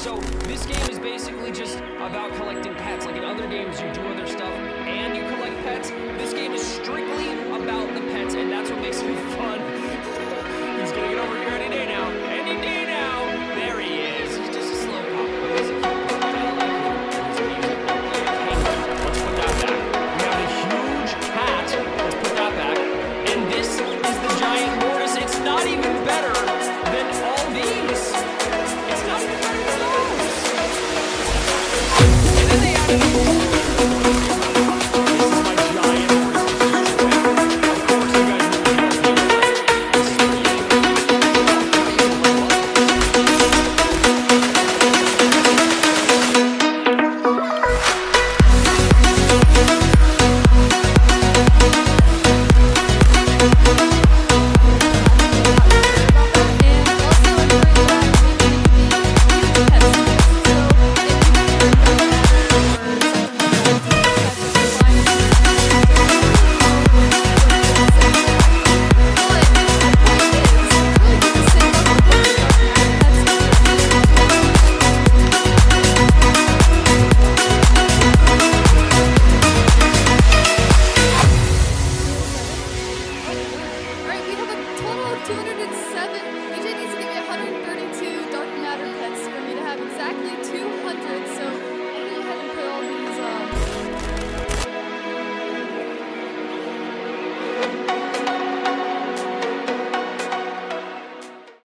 So this game is basically just about collecting pets. Like in other games, you do other stuff and you collect pets.